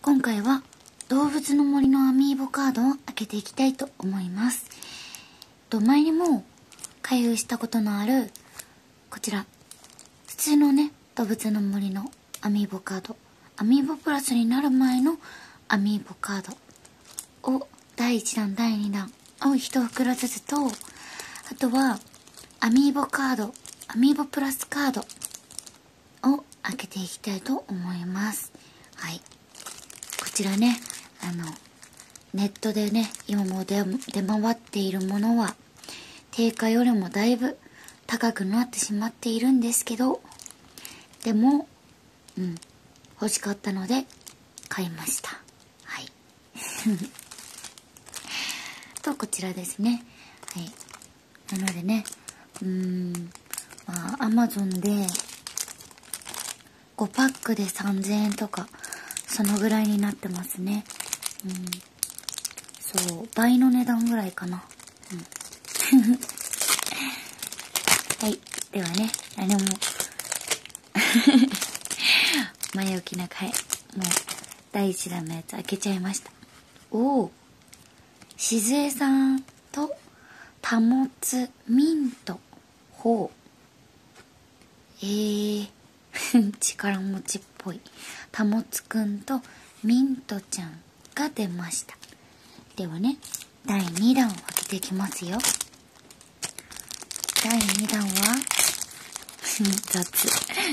今回は動物の森のアミーボカードを開けていきたいと思います。前にも開封したことのあるこちら普通のね動物の森のアミーボカード、アミーボプラスになる前のアミーボカードを第1弾第2弾を1袋ずつと、あとはアミーボカード、アミーボプラスカードを開けていきたいと思います。はい、こちらね、ネットでね今も出回っているものは定価よりもだいぶ高くなってしまっているんですけど、でも欲しかったので買いました。はいとこちらですね。はい、なのでね、Amazon で5パックで3000円とかそのぐらいになってますね。そう倍の値段ぐらいかな。はい、ではね、も前置きなく、はい、もう第1弾のやつ開けちゃいました。おお、しずえさんとたもつミント、ほう、力持ちっぽいたもつくんとミントちゃんが出ました。ではね、第2弾を開けていきますよ。第2弾は雑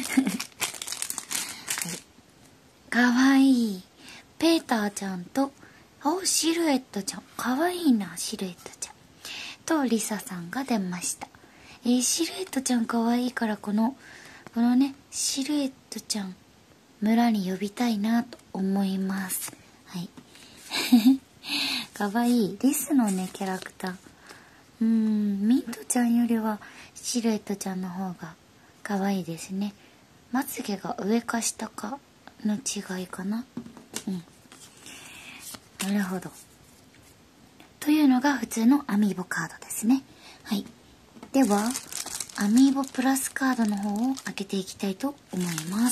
かわいいペーターちゃんとシルエットちゃん、かわいいなシルエットちゃんとリサさんが出ました。シルエットちゃんかわいいからこのねシルエットちゃん村に呼びたいなと思います。はいかわいいリスのねキャラクター、ミントちゃんよりはシルエットちゃんの方がかわいいですね。まつげが上か下かの違いかな。なるほど。というのが普通のアミーボカードですね。はい、ではアミーボプラスカードの方を開けていきたいと思います。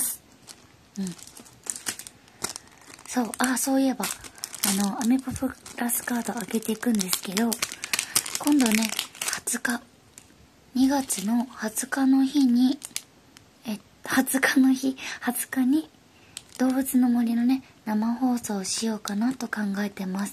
そういえばアミーボプラスカード開けていくんですけど、今度ね2月の20日の日に20日に動物の森のね生放送をしようかなと考えてます。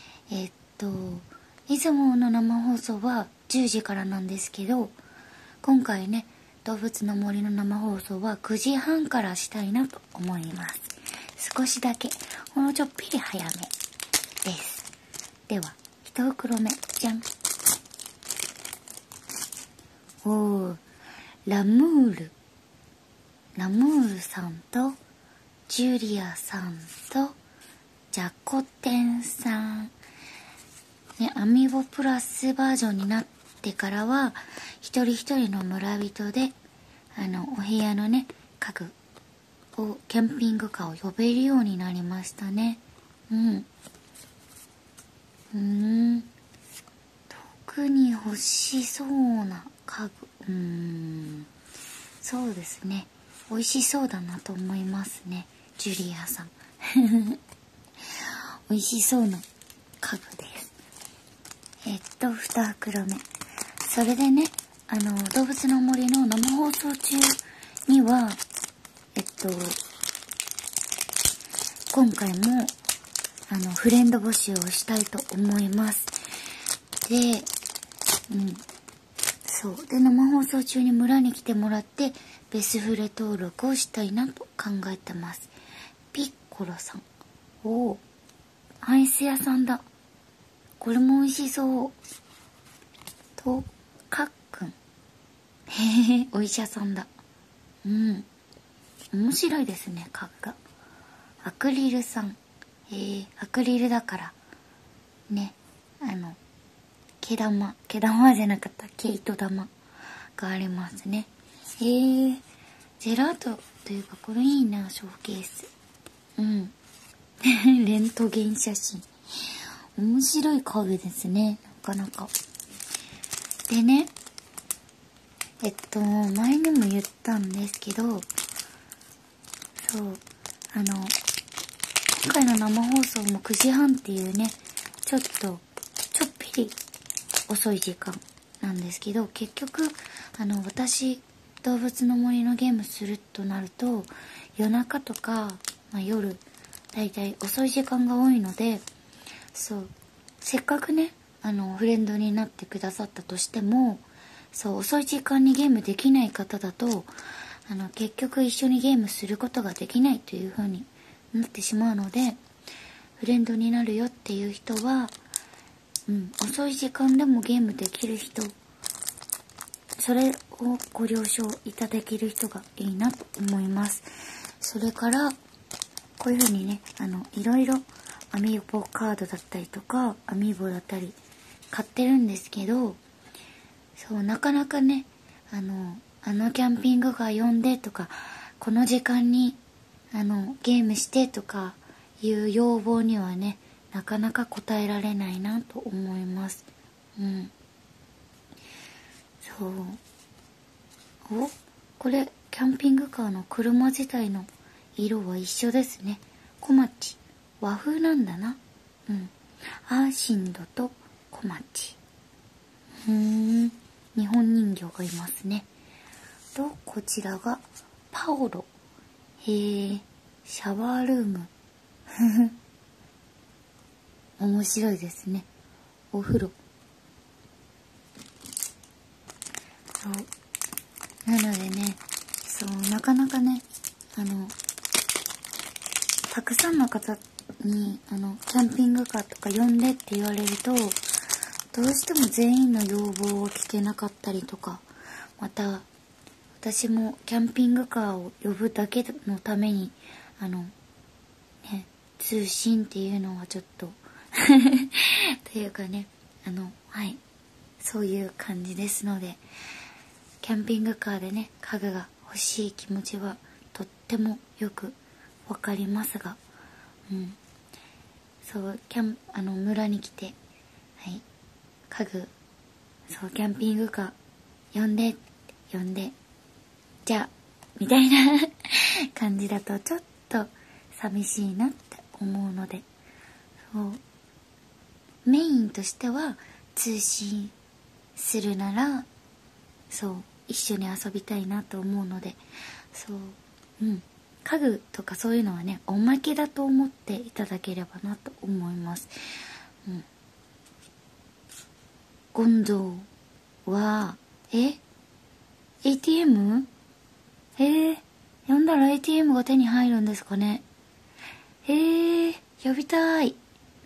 いつもの生放送は10時からなんですけど、今回ね動物の森の生放送は9時半からしたいなと思います。少しだけほんのちょっぴり早めです。では1袋目じゃん。ラムールさんとジュリアさんとジャコテンさんね、アミーボプラスバージョンになってからは一人一人の村人でお部屋のね家具をキャンピングカーを呼べるようになりましたね。特に欲しそうな家具、そうですね、美味しそうだなと思いますね。ジュリアさん美味しそうな家具です。2袋目、それでね動物の森の生放送中には今回もフレンド募集をしたいと思います。でで生放送中に村に来てもらってベスフレ登録をしたいなと考えてます。ピッコロさん、アイス屋さんだ、これも美味しそうと、かっくんお医者さんだ。面白いですね家具が。アクリルさん、アクリルだからね毛玉じゃなかった、毛糸玉がありますね。ジェラートというかこれいいな、ショーケース。レントゲン写真、面白い家具ですね、なかなか。でね前にも言ったんですけど、 回の生放送も9時半っていうね、ちょっぴり遅い時間なんですけど、結局私動物の森のゲームするとなると夜中とか、夜だいたい遅い時間が多いので、そうせっかくねフレンドになってくださったとしても、そう遅い時間にゲームできない方だと結局一緒にゲームすることができないという風になってしまうので、フレンドになるよっていう人は、遅い時間でもゲームできる人、それをご了承いただける人がいいなと思います。それからこういう風にねいろいろアミーボカードだったりとかアミーボだったり買ってるんですけど、そうなかなかねキャンピングカー呼んでとか、この時間にゲームしてとかいう要望にはねなかなか応えられないなと思います。そうこれキャンピングカーの車自体の色は一緒ですね。小町和風なんだな。アーシンドと小町。日本人形がいますね。とこちらがパオロ。シャワールーム。面白いですね。お風呂。そうなのでね、なかなかねたくさんの方にキャンピングカーとか呼んでって言われると、どうしても全員の要望を聞けなかったりとか、また私もキャンピングカーを呼ぶだけのために通信っていうのはちょっとというかねそういう感じですので、キャンピングカーでね家具が欲しい気持ちはとってもよくわかりますが、そう村に来て家具キャンピングカー呼んでじゃあみたいな感じだとちょっと寂しいなって思うので、メインとしては通信するなら一緒に遊びたいなと思うので、家具とかそういうのはねおまけだと思っていただければなと思います。ゴンゾーはATM？ 呼んだら ATM が手に入るんですかね。呼びたい。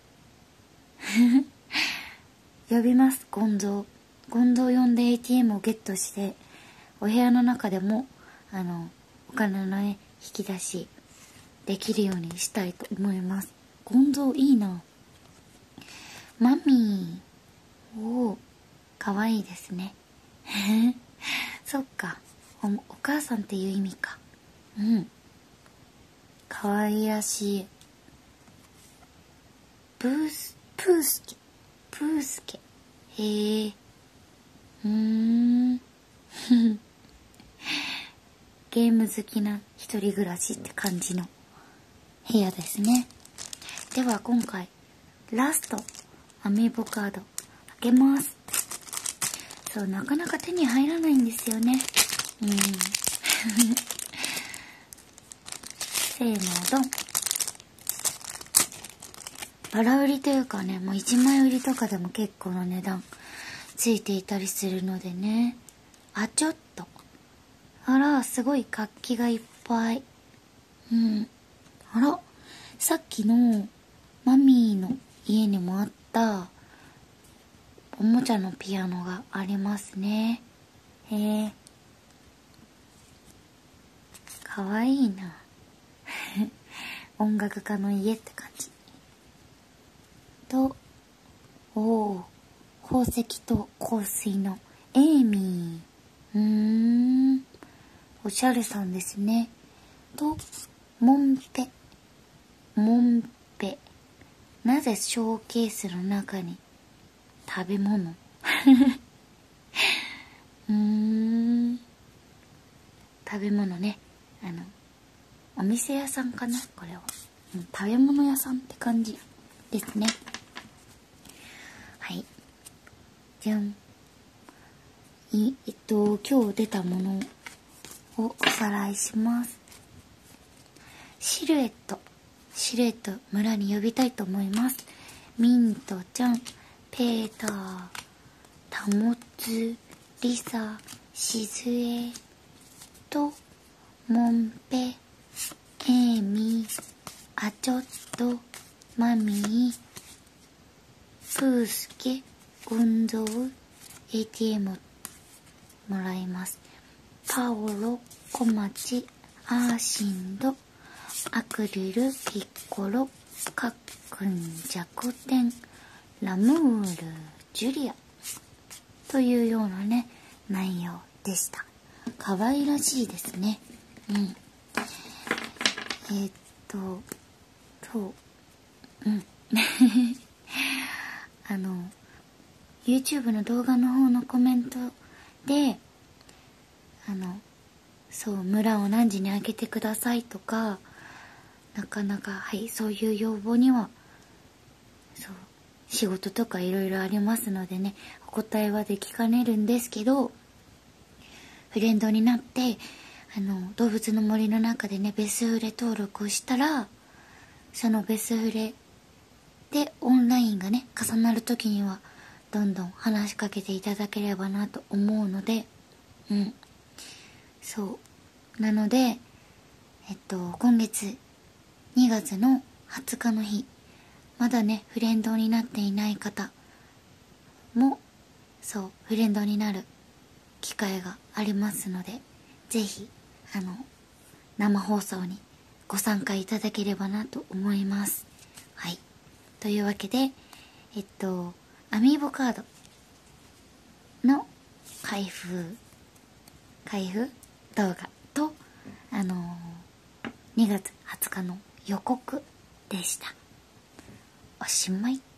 呼びます。ゴンゾー呼んで ATM をゲットして、お部屋の中でもお金のね引き出しできるようにしたいと思います。ゴンゾーいいな。マミーかわいいですね。そっか、お母さんっていう意味か。かわいらしい。プースケ。ゲーム好きな一人暮らしって感じの部屋ですね。では今回ラストアミーボカード開けます。なかなか手に入らないんですよね。せーのドン。バラ売りというかね、もう1枚売りとかでも結構な値段ついていたりするのでね。ちょっとあら、すごい活気がいっぱい。あら、さっきのマミーの家にもあったおもちゃのピアノがありますね。かわいいな。音楽家の家って感じ。と、宝石と香水のエイミー。おしゃれさんですね。と、モンペ。なぜショーケースの中に食べ物食べ物ね。お店屋さんかなこれは。 食べ物屋さんって感じですね。はい。じゃん。今日出たものをおさらいします。シルエット村に呼びたいと思います。ミントちゃん、ペーター、タモツ、リサ、シズエと、モンペ、エーミ、アチョット、マミー、プースケ、ウンゾウ、ATM もらいます。パオロ、コマチ、アーシンド、アクリル、ピッコロ、カックン、弱点、ラムール、ジュリアというようなね内容でした。可愛らしいですね。YouTube の動画の方のコメントで村を何時に開けてくださいとか、なかなかそういう要望には仕事とかいろいろありますのでね、お答えはできかねるんですけど、フレンドになって動物の森の中でねベスフレ登録をしたら、そのベスフレでオンラインがね重なる時にはどんどん話しかけていただければなと思うので、そうなので今月2月の20日の日、まだねフレンドになっていない方もフレンドになる機会がありますので、ぜひ生放送にご参加いただければなと思います。はい、というわけでアミーボカードの開封動画と2月20日の予告でした。おしまい。